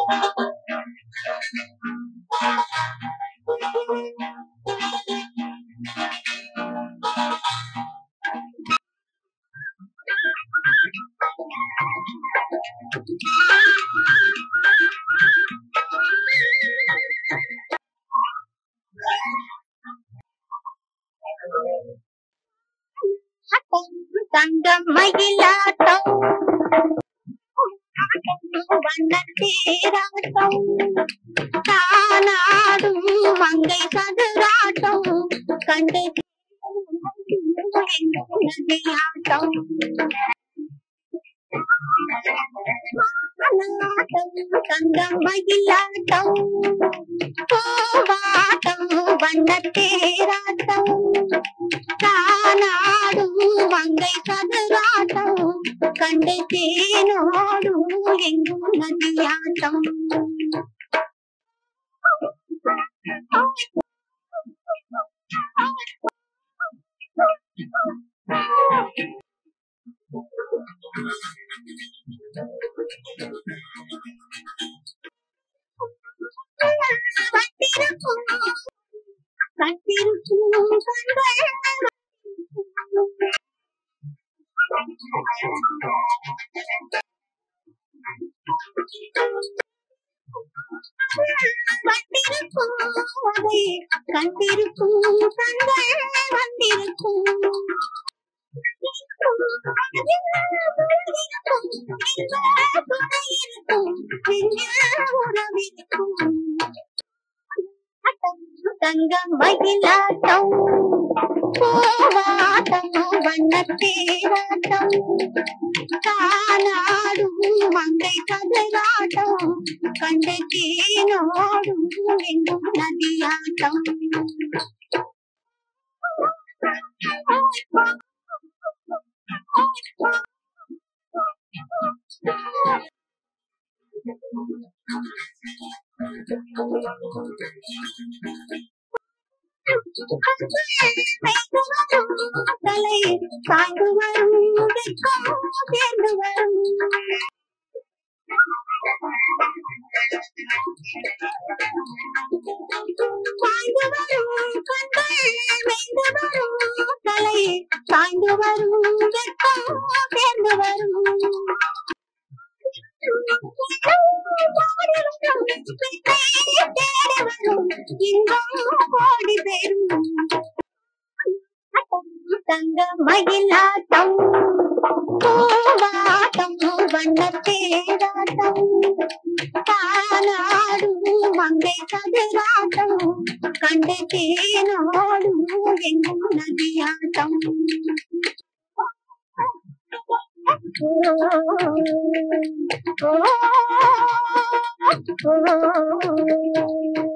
தங்கம் மயிலாட்டம் வண்ணத்தேராட்டம் தானாடும் மங்கை சதுராட்டம் கண்டு ஆட்டம் தங்கம் மயிலாட்டம் பூவாட்டம் வண்ணத்தேராட்டம் தானாடும் மங்கை சதுராட்டம் கண்டு தேனோடும் எங்கும் நதியாட்டம் கண்டிருக்கும் கண்கள் வந்திருக்கும் தங்கம் மயிலாட்டம் பூவாட்டம் வண்ணத்தேராட்டம் தானாடும் மங்கை கதிராட்டம் கண்டு தேனோடும் எங்கும் நதியாட்டம் தலை சாய்ந்து வரும் சேர்ந்து வரும் சாய்ந்து வரும் கண்கள் மெய்ந்து வரும் தலை சாய்ந்து வரும் சேர்ந்து வரும் தங்க மயிலாட்டம் பூவாட்டம் வண்ணத்தேராட்டம் தானாடும் மங்கை கதிராட்டம் கண்டு தேனோடும் எங்கும் நதியாட்டம் oh